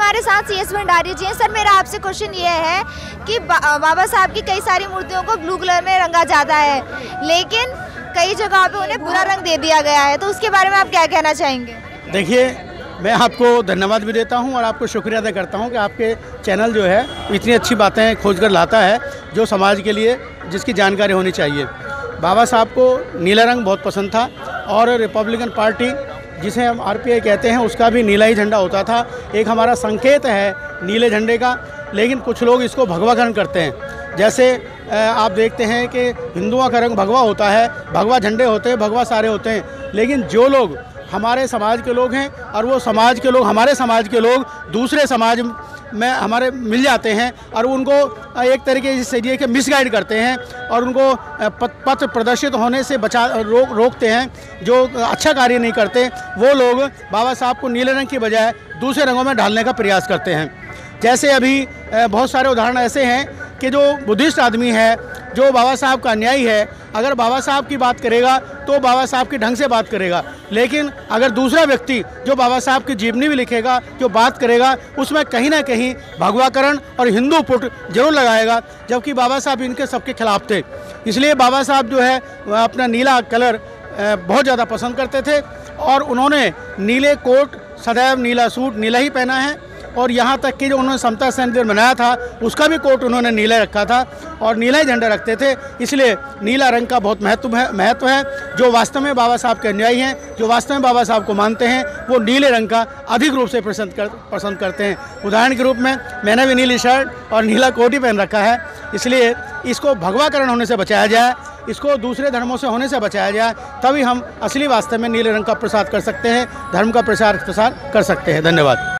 हमारे साथ CS भंडारी जी हैं। सर, मेरा आपसे क्वेश्चन ये है कि बाबा साहब की कई सारी मूर्तियों को ब्लू कलर में रंगा जाता है, लेकिन कई जगह पे उन्हें भूरा रंग दे दिया गया है, तो उसके बारे में आप क्या कहना चाहेंगे? देखिए, मैं आपको धन्यवाद भी देता हूं और आपको शुक्रिया अदा करता हूं कि आपके चैनल जो है इतनी अच्छी बातें खोज कर लाता है जो समाज के लिए जिसकी जानकारी होनी चाहिए। बाबा साहब को नीला रंग बहुत पसंद था और रिपब्लिकन पार्टी जिसे हम RPI कहते हैं उसका भी नीला ही झंडा होता था। एक हमारा संकेत है नीले झंडे का, लेकिन कुछ लोग इसको भगवाकरण करते हैं। जैसे आप देखते हैं कि हिंदुओं का रंग भगवा होता है, भगवा झंडे होते हैं, भगवा सारे होते हैं, लेकिन जो लोग हमारे समाज के लोग हैं और वो समाज के लोग हमारे समाज के लोग दूसरे समाज में हमारे मिल जाते हैं और उनको एक तरीके से ये कि मिसगाइड करते हैं और उनको पथ प्रदर्शित होने से रोकते हैं, जो अच्छा कार्य नहीं करते। वो लोग बाबा साहब को नीले रंग की बजाय दूसरे रंगों में ढालने का प्रयास करते हैं। जैसे अभी बहुत सारे उदाहरण ऐसे हैं कि जो बुद्धिस्ट आदमी है, जो बाबा साहब का अनुयायी है, अगर बाबा साहब की बात करेगा तो बाबा साहब के ढंग से बात करेगा, लेकिन अगर दूसरा व्यक्ति जो बाबा साहब की जीवनी भी लिखेगा, जो बात करेगा, उसमें कहीं ना कहीं भगवाकरण और हिंदू पुट जरूर लगाएगा, जबकि बाबा साहब इनके सबके खिलाफ थे। इसलिए बाबा साहब जो है अपना नीला कलर बहुत ज़्यादा पसंद करते थे और उन्होंने नीले कोट, सदैव नीला सूट नीला ही पहना है और यहाँ तक कि जो उन्होंने समता सैनिक बनाया था उसका भी कोट उन्होंने नीला रखा था और नीला ही झंडा रखते थे। इसलिए नीला रंग का बहुत महत्व है। जो वास्तव में बाबा साहब के अनुयायी हैं, जो वास्तव में बाबा साहब को मानते हैं, वो नीले रंग का अधिक रूप से पसंद करते हैं। उदाहरण के रूप में मैंने भी नीली शर्ट और नीला कोट ही पहन रखा है। इसलिए इसको भगवाकरण होने से बचाया जाए, इसको दूसरे धर्मों से होने से बचाया जाए, तभी हम असली वास्तव में नीले रंग का प्रसार कर सकते हैं, धर्म का प्रसार कर सकते हैं। धन्यवाद।